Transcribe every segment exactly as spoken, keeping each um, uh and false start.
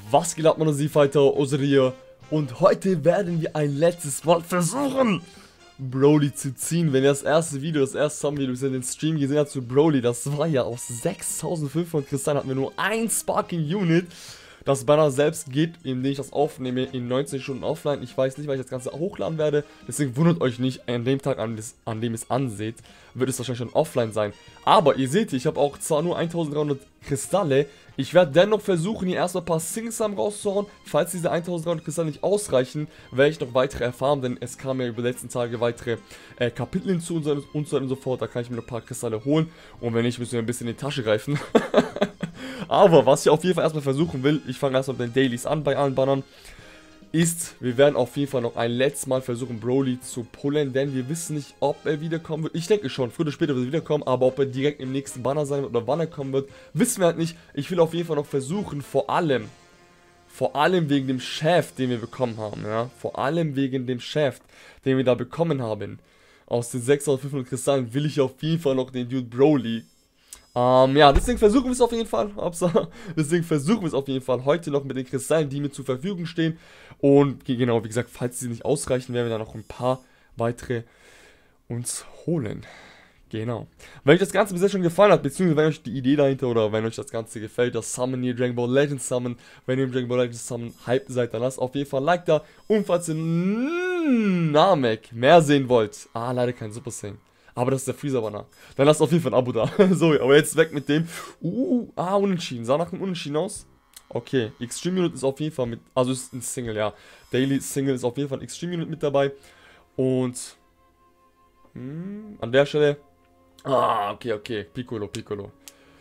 Was geht ab, meine Z-Fighter, Osiria? Und heute werden wir ein letztes Mal versuchen, Broly zu ziehen. Wenn ihr das erste Video, das erste Thumbnail, das ihr den Stream gesehen habt zu Broly, das war ja aus sechstausendfünfhundert Kristallen, hatten wir nur ein Sparking Unit. Das Banner selbst geht, indem ich das aufnehme, in neunzehn Stunden offline. Ich weiß nicht, weil ich das Ganze hochladen werde. Deswegen wundert euch nicht, an dem Tag, an, des, an dem es anseht, wird es wahrscheinlich schon offline sein. Aber ihr seht, ich habe auch zwar nur eintausenddreihundert Kristalle. Ich werde dennoch versuchen, hier erstmal ein paar Singles rauszuhauen. Falls diese eintausenddreihundert Kristalle nicht ausreichen, werde ich noch weitere erfahren. Denn es kamen ja über die letzten Tage weitere äh, Kapitel hinzu und so, und so und so fort. Da kann ich mir noch ein paar Kristalle holen. Und wenn nicht, müssen wir ein bisschen in die Tasche greifen. Aber was ich auf jeden Fall erstmal versuchen will, ich fange erstmal mit den Dailies an bei allen Bannern, ist, wir werden auf jeden Fall noch ein letztes Mal versuchen, Broly zu pullen, denn wir wissen nicht, ob er wiederkommen wird. Ich denke schon, früher oder später wird er wiederkommen, aber ob er direkt im nächsten Banner sein wird oder wann er kommen wird, wissen wir halt nicht. Ich will auf jeden Fall noch versuchen, vor allem, vor allem wegen dem Shaft, den wir bekommen haben, ja, vor allem wegen dem Shaft, den wir da bekommen haben, aus den sechstausendfünfhundert Kristallen will ich auf jeden Fall noch den Dude Broly. Ähm, ja, deswegen versuchen wir es auf jeden Fall. Deswegen versuchen wir es auf jeden Fall heute noch mit den Kristallen, die mir zur Verfügung stehen. Und genau, wie gesagt, falls sie nicht ausreichen, werden wir dann noch ein paar weitere uns holen. Genau. Wenn euch das Ganze bisher schon gefallen hat, beziehungsweise wenn euch die Idee dahinter oder wenn euch das Ganze gefällt, das Summon hier, Dragon Ball Legends Summon, wenn ihr im Dragon Ball Legends Summon hype seid, dann lasst auf jeden Fall ein Like da. Und falls ihr Namek mehr sehen wollt, ah, leider kein Super Saiyan. Aber das ist der Freezer-Banner. Dann lasst auf jeden Fall ein Abo da. So, aber jetzt weg mit dem. Uh, ah, unentschieden. Sah nach einem Unentschieden aus. Okay, Extreme Unit ist auf jeden Fall mit, also ist ein Single, ja. Daily Single ist auf jeden Fall ein Extreme Unit mit dabei. Und hm, an der Stelle. Ah, okay, okay. Piccolo, Piccolo.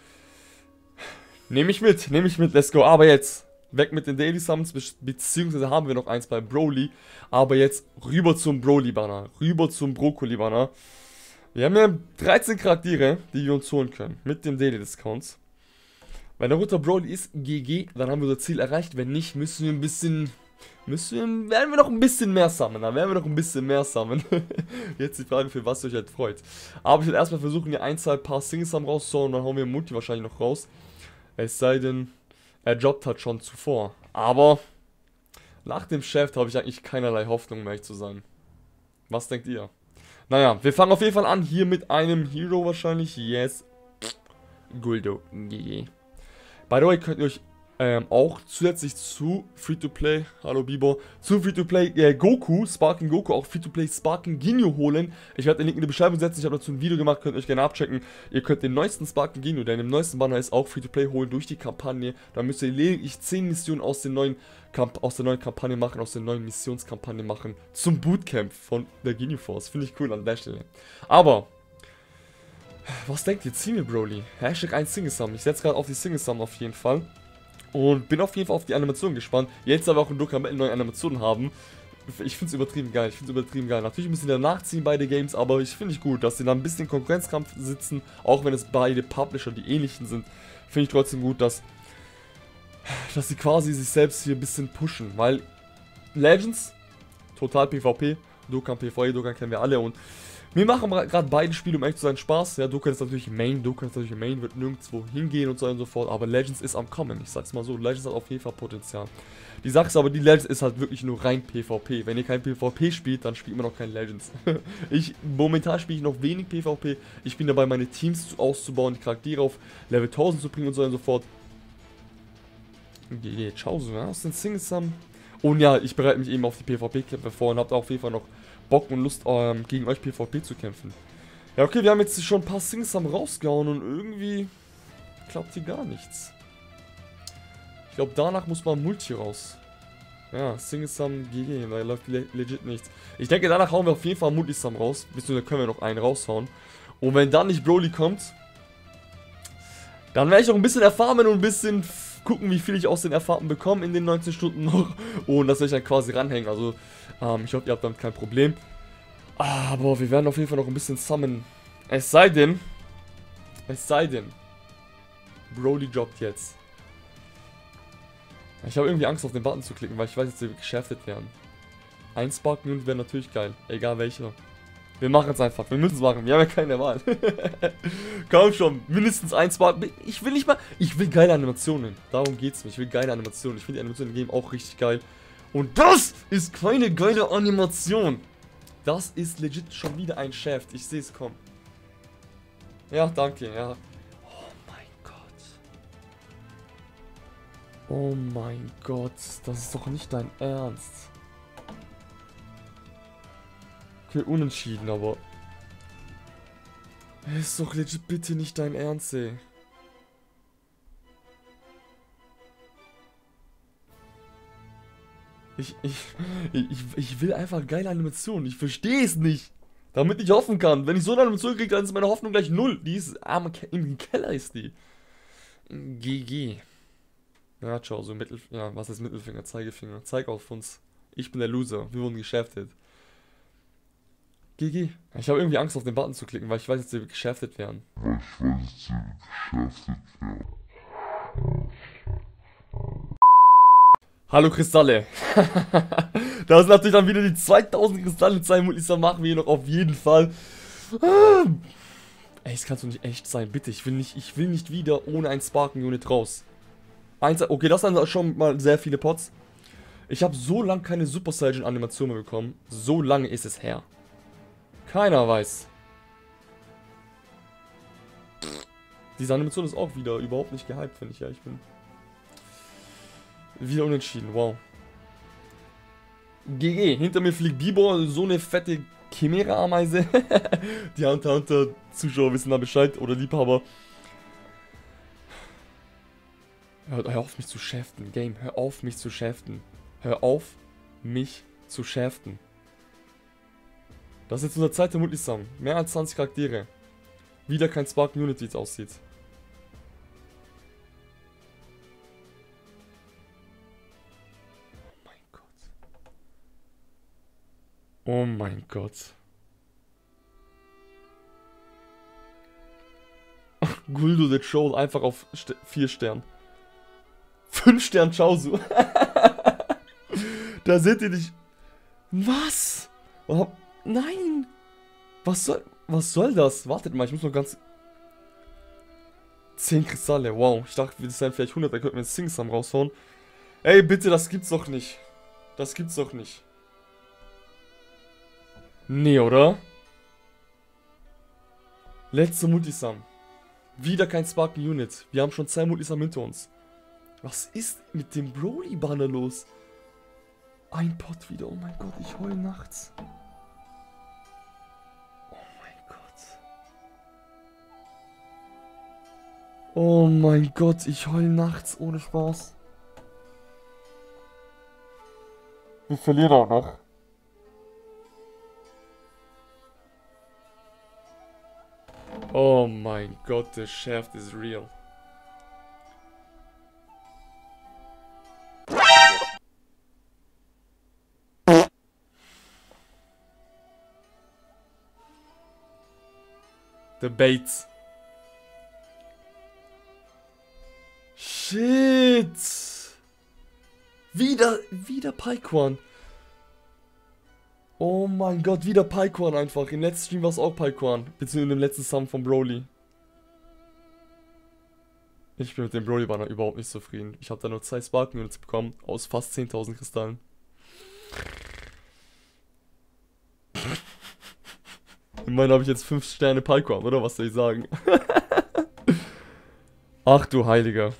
Nehme ich mit, nehme ich mit, let's go. Aber jetzt weg mit den Daily Summons, beziehungsweise haben wir noch eins bei Broly. Aber jetzt rüber zum Broly-Banner. Rüber zum Brokkoli-Banner. Wir haben ja dreizehn Charaktere, die wir uns holen können, mit den Daily Discounts. Wenn der Roter Broly ist, G G, dann haben wir unser Ziel erreicht. Wenn nicht, müssen wir ein bisschen, müssen wir, werden wir noch ein bisschen mehr sammeln. Dann werden wir noch ein bisschen mehr sammeln. Jetzt die Frage, für was euch halt freut. Aber ich werde erstmal versuchen, hier ein, zwei paar Singles rauszuhauen und dann hauen wir Multi wahrscheinlich noch raus. Es sei denn, er jobbt hat schon zuvor. Aber nach dem Shaft habe ich eigentlich keinerlei Hoffnung, mehr zu sein. Was denkt ihr? Naja, wir fangen auf jeden Fall an hier mit einem Hero wahrscheinlich. Yes. Guldo. G. By the way, könnt ihr euch ähm, auch zusätzlich zu Free-to-Play, hallo Bibo, zu Free-to-Play äh, Goku, Sparking Goku, auch Free-to-Play Sparking Ginyu holen. Ich werde den Link in die Beschreibung setzen, ich habe dazu ein Video gemacht, könnt ihr euch gerne abchecken. Ihr könnt den neuesten Sparking Ginyu, der in dem neuesten Banner ist, auch Free-to-Play holen durch die Kampagne. Da müsst ihr lediglich zehn Missionen aus, den neuen Kamp aus der neuen Kampagne machen, aus der neuen Missionskampagne machen, zum Bootcamp von der Ginyu Force. Finde ich cool an der Stelle. Aber was denkt ihr? Ziehen wir Broly? Hashtag ein Single Sum. Ich setze gerade auf die Single Sum auf jeden Fall. Und bin auf jeden Fall auf die Animation gespannt. Jetzt aber auch in Dokkan Battle neue Animationen haben. Ich finde es übertrieben geil. Ich finde es übertrieben geil. Natürlich müssen die danach ziehen, beide Games. Aber ich finde es gut, dass sie da ein bisschen im Konkurrenzkampf sitzen. Auch wenn es beide Publisher die ähnlichen sind. Finde ich trotzdem gut, dass dass sie quasi sich selbst hier ein bisschen pushen. Weil Legends, total PvP. Dokkan PvE, Dokkan kennen wir alle. Und mir machen gerade beide Spiele, um echt zu sein, Spaß. Ja, Dokkan ist natürlich Main, Dokkan ist natürlich Main, wird nirgendwo hingehen und so und so fort. Aber Legends ist am Kommen, ich sag's mal so. Legends hat auf jeden Fall Potenzial. Die Sache ist aber, die Legends ist halt wirklich nur rein PvP. Wenn ihr kein PvP spielt, dann spielt man auch kein Legends. ich, momentan spiele ich noch wenig PvP. Ich bin dabei, meine Teams auszubauen, die Charaktere auf Level tausend zu bringen und so und so fort. Okay, ciao, so, aus den Singles haben. Und ja, ich bereite mich eben auf die PvP-Kämpfe vor und habt auf jeden Fall noch Bock und Lust, ähm, gegen euch PvP zu kämpfen. Ja, okay, wir haben jetzt schon ein paar Singles rausgehauen und irgendwie klappt hier gar nichts. Ich glaube, danach muss man Multi raus. Ja, Singles-Sum G G, da läuft le legit nichts. Ich denke, danach hauen wir auf jeden Fall Multisum raus, beziehungsweise können wir noch einen raushauen. Und wenn dann nicht Broly kommt, dann werde ich noch ein bisschen erfarmen und ein bisschen gucken, wie viel ich aus den Erfahrungen bekomme in den neunzehn Stunden noch. Und das werde ich dann quasi ranhängen. Also, ähm, ich hoffe, ihr habt damit kein Problem. Aber wir werden auf jeden Fall noch ein bisschen summonen. Es sei denn, es sei denn, Broly droppt jetzt. Ich habe irgendwie Angst, auf den Button zu klicken, weil ich weiß, dass wir geschäftet werden. Ein Sparking Unit wäre natürlich geil, egal welcher. Wir machen es einfach. Wir müssen es machen. Wir haben ja keine Wahl. Komm schon. Mindestens ein Spark. Ich will nicht mal... Ich will geile Animationen. Darum geht's mir. Ich will geile Animationen. Ich finde die Animationen im Game auch richtig geil. Und das ist keine geile Animation. Das ist legit schon wieder ein Shaft. Ich sehe es kommen. Ja, danke. Ja. Oh mein Gott. Oh mein Gott. Das ist doch nicht dein Ernst. Okay, unentschieden, aber... Ist doch legit bitte nicht dein Ernst, ey. Ich, ich, ich, ich will einfach geile Animationen. Ich verstehe es nicht. Damit ich hoffen kann. Wenn ich so eine Animation kriege, dann ist meine Hoffnung gleich null. Die ist am Ke im Keller ist die. G G. Ja, ciao, so Mittel... Ja, was ist Mittelfinger? Zeigefinger. Zeig auf uns. Ich bin der Loser. Wir wurden geschäftet. G G. Ich habe irgendwie Angst, auf den Button zu klicken, weil ich weiß, dass wir geschäftet werden. Weil ich weiß, dass wir geschäftet werden. Hallo Kristalle. Da sind natürlich dann wieder die zweitausend Kristalle sein. Und ich machen wir hier noch auf jeden Fall. Ey, es kann doch nicht echt sein. Bitte, ich will nicht, ich will nicht wieder ohne ein Sparken-Unit raus. Eins, okay, das sind schon mal sehr viele Pots. Ich habe so lange keine Super Saiyan-Animation mehr bekommen. So lange ist es her. Keiner weiß. Diese Animation ist auch wieder überhaupt nicht gehypt, wenn ich ehrlich bin. Wieder unentschieden, wow. G G, hinter mir fliegt Bibor, so eine fette Chimera-Ameise. Die Hunter Hunter Zuschauer wissen da Bescheid, oder Liebhaber. Hör, hör auf mich zu schäften, Game, hör auf mich zu schäften. Hör auf mich zu schäften. Das ist jetzt unser zweiter Multisum. Mehr als zwanzig Charaktere. Wieder kein Sparken Unit, wie es aussieht. Oh mein Gott. Oh mein Gott. Guldo the Troll einfach auf vier Stern. fünf Stern Chaozu. Da seht ihr nicht. Was? Oh. Nein! Was soll... Was soll das? Wartet mal, ich muss noch ganz... zehn Kristalle, wow. Ich dachte, das wären vielleicht hundert, da könnten wir jetzt Singsam raushauen. Ey, bitte, das gibt's doch nicht. Das gibt's doch nicht. Nee, oder? Letzte Multisum. Wieder kein Sparken Unit. Wir haben schon zwei Multisum hinter uns. Was ist mit dem Broly-Banner los? Ein Pot wieder, oh mein Gott, ich heul nachts. Oh mein Gott, ich heul nachts ohne Spaß. Wir verlieren auch noch. Oh mein Gott, der Shaft is real. The Bates. Shit! Wieder, wieder Paikwan. Oh mein Gott, wieder Paikwan einfach. Im letzten Stream war es auch Paikwan. Beziehungsweise in dem letzten Sum von Broly. Ich bin mit dem Broly-Banner überhaupt nicht zufrieden. Ich habe da nur zwei Sparken-Units bekommen. Aus fast zehntausend Kristallen. Immerhin habe ich jetzt fünf Sterne Paikwan, oder? Was soll ich sagen? Ach du Heiliger.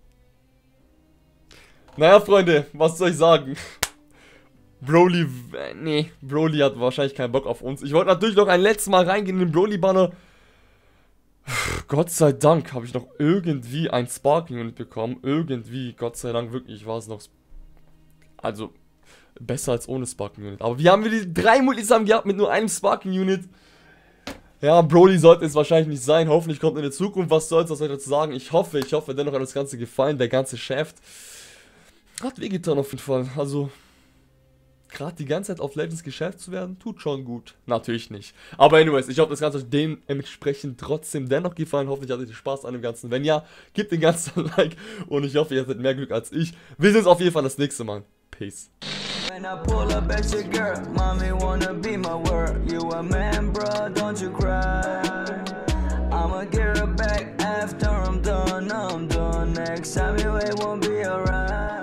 Naja, Freunde, was soll ich sagen? Broly, nee, Broly hat wahrscheinlich keinen Bock auf uns. Ich wollte natürlich noch ein letztes Mal reingehen in den Broly-Banner. Gott sei Dank habe ich noch irgendwie ein Sparking-Unit bekommen. Irgendwie, Gott sei Dank, wirklich, war es noch... Also, besser als ohne Sparking-Unit. Aber wir haben wieder drei Multisum gehabt mit nur einem Sparking-Unit. Ja, Broly sollte es wahrscheinlich nicht sein. Hoffentlich kommt in der Zukunft was soll's, was soll ich dazu sagen. Ich hoffe, ich hoffe, dennoch hat das Ganze gefallen. Der ganze Shaft hat wehgetan auf jeden Fall. Also, gerade die ganze Zeit auf Legends geschäft zu werden, tut schon gut. Natürlich nicht. Aber anyways, ich hoffe, das Ganze hat dementsprechend trotzdem dennoch gefallen. Hoffentlich hattet ihr Spaß an dem Ganzen. Wenn ja, gebt den ganzen Like. Und ich hoffe, ihr hattet mehr Glück als ich. Wir sehen uns auf jeden Fall das nächste Mal. Peace. When I pull up at your girl, mommy wanna be my word. You a man, bro, don't you cry. I'ma get her back after I'm done, I'm done. Next time you ain't won't be alright.